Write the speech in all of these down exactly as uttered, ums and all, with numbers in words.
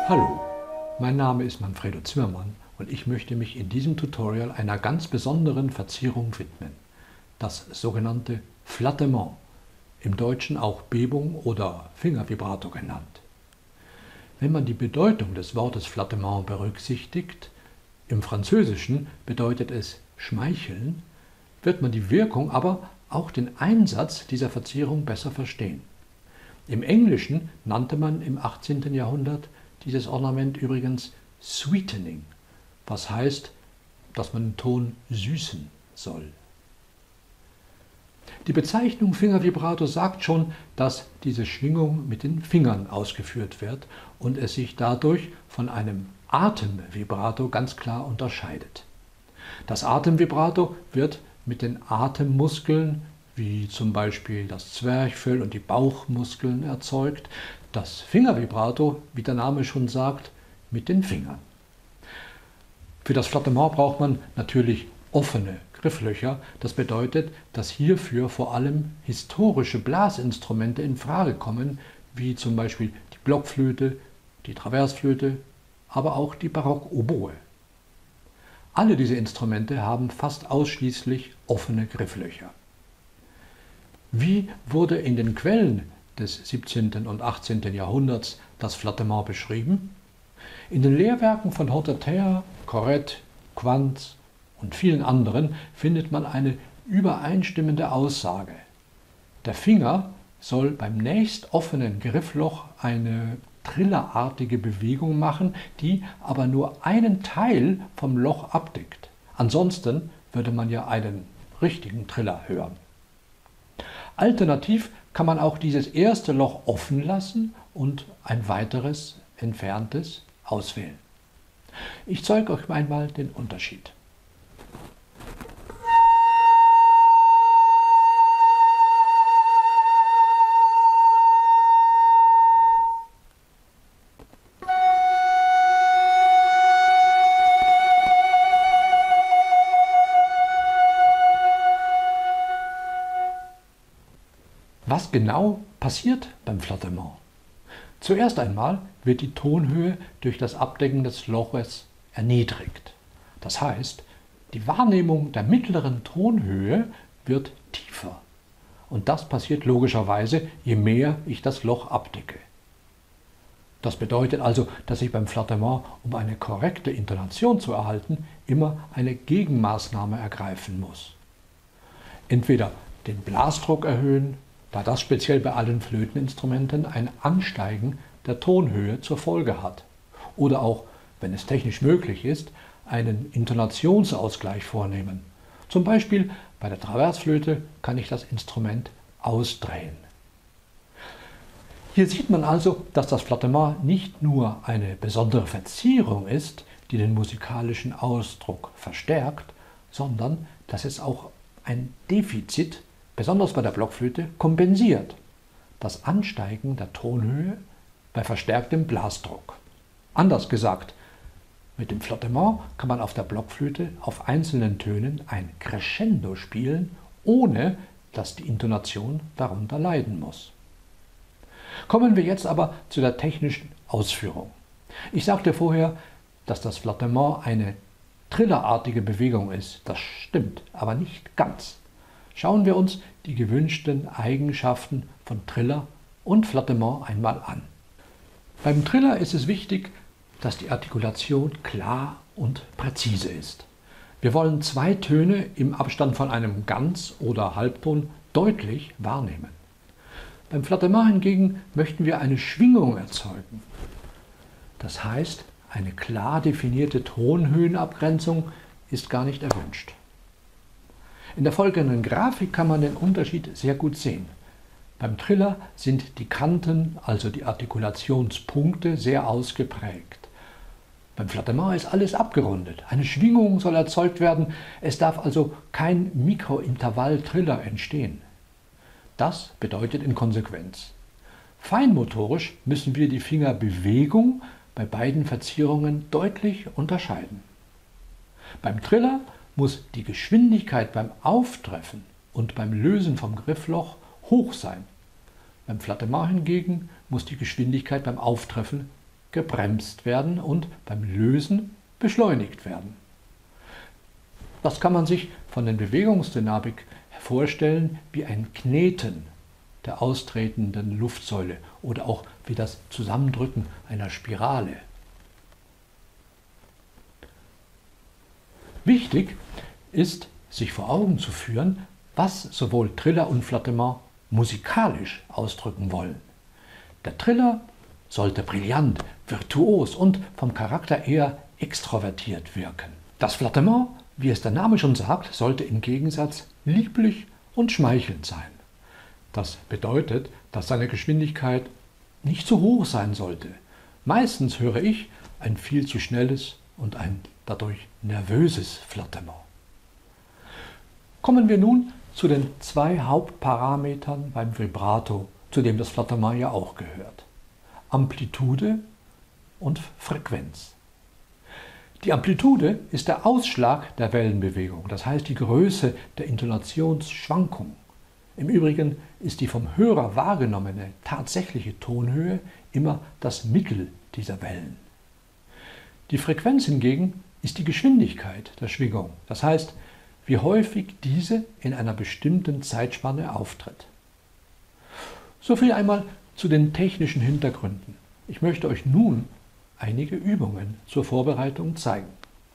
Hallo, mein Name ist Manfredo Zimmermann und ich möchte mich in diesem Tutorial einer ganz besonderen Verzierung widmen, das sogenannte Flattement, im Deutschen auch Bebung oder Fingervibrato genannt. Wenn man die Bedeutung des Wortes Flattement berücksichtigt, im Französischen bedeutet es schmeicheln, wird man die Wirkung, aber auch den Einsatz dieser Verzierung besser verstehen. Im Englischen nannte man im achtzehnten Jahrhundert dieses Ornament übrigens Sweetening, was heißt, dass man den Ton süßen soll. Die Bezeichnung Fingervibrato sagt schon, dass diese Schwingung mit den Fingern ausgeführt wird und es sich dadurch von einem Atemvibrato ganz klar unterscheidet. Das Atemvibrato wird mit den Atemmuskeln, wie zum Beispiel das Zwerchfell und die Bauchmuskeln, erzeugt. Das Fingervibrato, wie der Name schon sagt, mit den Fingern. Für das Flattement braucht man natürlich offene Grifflöcher. Das bedeutet, dass hierfür vor allem historische Blasinstrumente in Frage kommen, wie zum Beispiel die Blockflöte, die Traversflöte, aber auch die Barockoboe. Alle diese Instrumente haben fast ausschließlich offene Grifflöcher. Wie wurde in den Quellen des siebzehnten und achtzehnten Jahrhunderts das Flattement beschrieben? In den Lehrwerken von Hotteterre, Corrette, Quantz und vielen anderen findet man eine übereinstimmende Aussage. Der Finger soll beim nächst offenen Griffloch eine trillerartige Bewegung machen, die aber nur einen Teil vom Loch abdeckt. Ansonsten würde man ja einen richtigen Triller hören. Alternativ kann man auch dieses erste Loch offen lassen und ein weiteres entferntes auswählen. Ich zeige euch einmal den Unterschied. Was genau passiert beim Flattement? Zuerst einmal wird die Tonhöhe durch das Abdecken des Loches erniedrigt. Das heißt, die Wahrnehmung der mittleren Tonhöhe wird tiefer. Und das passiert logischerweise, je mehr ich das Loch abdecke. Das bedeutet also, dass ich beim Flattement, um eine korrekte Intonation zu erhalten, immer eine Gegenmaßnahme ergreifen muss. Entweder den Blasdruck erhöhen, da das speziell bei allen Flöteninstrumenten ein Ansteigen der Tonhöhe zur Folge hat. Oder auch, wenn es technisch möglich ist, einen Intonationsausgleich vornehmen. Zum Beispiel bei der Traversflöte kann ich das Instrument ausdrehen. Hier sieht man also, dass das Flattement nicht nur eine besondere Verzierung ist, die den musikalischen Ausdruck verstärkt, sondern dass es auch ein Defizit, besonders bei der Blockflöte, kompensiert: das Ansteigen der Tonhöhe bei verstärktem Blasdruck. Anders gesagt, mit dem Flattement kann man auf der Blockflöte auf einzelnen Tönen ein Crescendo spielen, ohne dass die Intonation darunter leiden muss. Kommen wir jetzt aber zu der technischen Ausführung. Ich sagte vorher, dass das Flattement eine trillerartige Bewegung ist. Das stimmt, aber nicht ganz. Schauen wir uns die gewünschten Eigenschaften von Triller und Flattement einmal an. Beim Triller ist es wichtig, dass die Artikulation klar und präzise ist. Wir wollen zwei Töne im Abstand von einem Ganz- oder Halbton deutlich wahrnehmen. Beim Flattement hingegen möchten wir eine Schwingung erzeugen. Das heißt, eine klar definierte Tonhöhenabgrenzung ist gar nicht erwünscht. In der folgenden Grafik kann man den Unterschied sehr gut sehen. Beim Triller sind die Kanten, also die Artikulationspunkte, sehr ausgeprägt. Beim Flattement ist alles abgerundet. Eine Schwingung soll erzeugt werden, es darf also kein Mikrointervall-Triller entstehen. Das bedeutet in Konsequenz: feinmotorisch müssen wir die Fingerbewegung bei beiden Verzierungen deutlich unterscheiden. Beim Triller muss die Geschwindigkeit beim Auftreffen und beim Lösen vom Griffloch hoch sein. Beim Flattement hingegen muss die Geschwindigkeit beim Auftreffen gebremst werden und beim Lösen beschleunigt werden. Das kann man sich von der Bewegungsdynamik vorstellen wie ein Kneten der austretenden Luftsäule oder auch wie das Zusammendrücken einer Spirale. Wichtig ist, sich vor Augen zu führen, was sowohl Triller und Flattement musikalisch ausdrücken wollen. Der Triller sollte brillant, virtuos und vom Charakter eher extrovertiert wirken. Das Flattement, wie es der Name schon sagt, sollte im Gegensatz lieblich und schmeichelnd sein. Das bedeutet, dass seine Geschwindigkeit nicht zu hoch sein sollte. Meistens höre ich ein viel zu schnelles und ein dadurch nervöses Flattement. Kommen wir nun zu den zwei Hauptparametern beim Vibrato, zu dem das Flattement ja auch gehört: Amplitude und Frequenz. Die Amplitude ist der Ausschlag der Wellenbewegung, das heißt die Größe der Intonationsschwankung. Im Übrigen ist die vom Hörer wahrgenommene tatsächliche Tonhöhe immer das Mittel dieser Wellen. Die Frequenz hingegen ist die Geschwindigkeit der Schwingung, das heißt, wie häufig diese in einer bestimmten Zeitspanne auftritt. So viel einmal zu den technischen Hintergründen. Ich möchte euch nun einige Übungen zur Vorbereitung zeigen.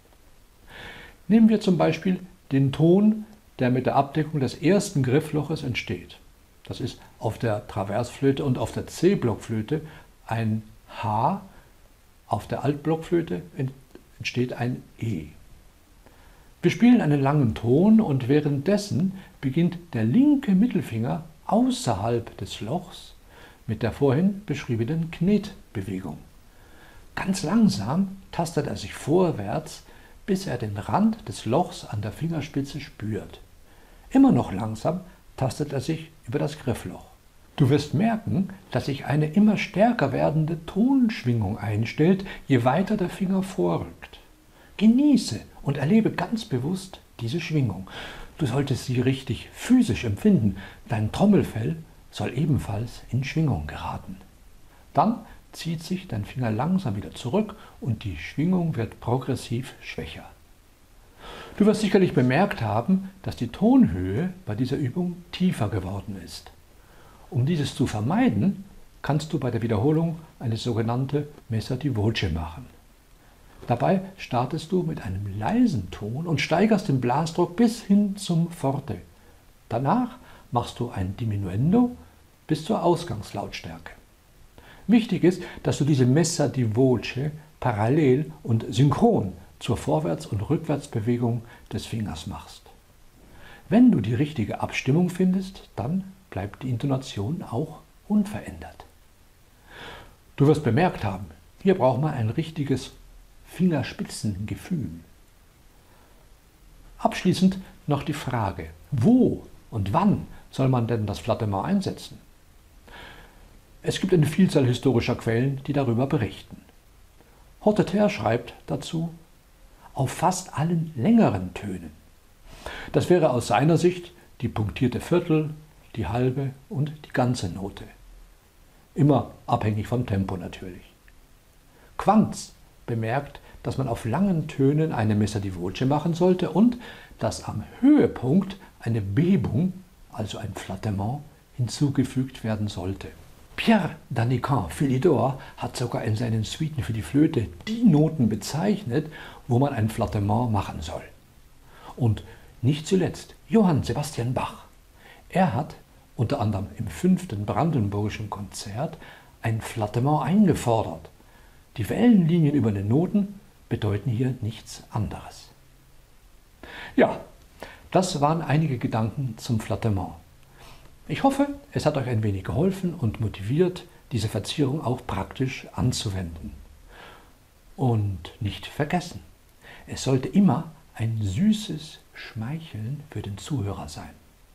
Nehmen wir zum Beispiel den Ton, der mit der Abdeckung des ersten Griffloches entsteht. Das ist auf der Traversflöte und auf der C-Blockflöte ein H, auf der Altblockflöte entsteht ein E. Wir spielen einen langen Ton und währenddessen beginnt der linke Mittelfinger außerhalb des Lochs mit der vorhin beschriebenen Knetbewegung. Ganz langsam tastet er sich vorwärts, bis er den Rand des Lochs an der Fingerspitze spürt. Immer noch langsam tastet er sich über das Griffloch. Du wirst merken, dass sich eine immer stärker werdende Tonschwingung einstellt, je weiter der Finger vorrückt. Genieße und erlebe ganz bewusst diese Schwingung. Du solltest sie richtig physisch empfinden. Dein Trommelfell soll ebenfalls in Schwingung geraten. Dann zieht sich dein Finger langsam wieder zurück und die Schwingung wird progressiv schwächer. Du wirst sicherlich bemerkt haben, dass die Tonhöhe bei dieser Übung tiefer geworden ist. Um dieses zu vermeiden, kannst du bei der Wiederholung eine sogenannte Messa di voce machen. Dabei startest du mit einem leisen Ton und steigerst den Blasdruck bis hin zum Forte. Danach machst du ein Diminuendo bis zur Ausgangslautstärke. Wichtig ist, dass du diese Messa di voce parallel und synchron zur Vorwärts- und Rückwärtsbewegung des Fingers machst. Wenn du die richtige Abstimmung findest, dann bleibt die Intonation auch unverändert. Du wirst bemerkt haben, hier braucht man ein richtiges Fingerspitzengefühl. Abschließend noch die Frage, wo und wann soll man denn das Flattement einsetzen? Es gibt eine Vielzahl historischer Quellen, die darüber berichten. Hotteterre schreibt dazu, auf fast allen längeren Tönen. Das wäre aus seiner Sicht die punktierte Viertel, die halbe und die ganze Note. Immer abhängig vom Tempo natürlich. Quantz bemerkt, dass man auf langen Tönen eine Messa di voce machen sollte und dass am Höhepunkt eine Bebung, also ein Flattement, hinzugefügt werden sollte. Pierre Danican Philidor hat sogar in seinen Suiten für die Flöte die Noten bezeichnet, wo man ein Flattement machen soll. Und nicht zuletzt Johann Sebastian Bach. Er hat unter anderem im fünften Brandenburgischen Konzert ein Flattement eingefordert. Die Wellenlinien über den Noten bedeuten hier nichts anderes. Ja, das waren einige Gedanken zum Flattement. Ich hoffe, es hat euch ein wenig geholfen und motiviert, diese Verzierung auch praktisch anzuwenden. Und nicht vergessen, es sollte immer ein süßes Schmeicheln für den Zuhörer sein.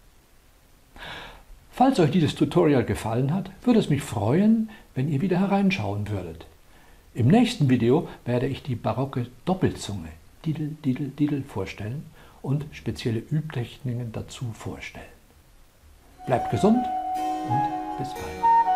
Falls euch dieses Tutorial gefallen hat, würde es mich freuen, wenn ihr wieder hereinschauen würdet. Im nächsten Video werde ich die barocke Doppelzunge Didel, Didel, Didel vorstellen und spezielle Übtechniken dazu vorstellen. Bleibt gesund und bis bald.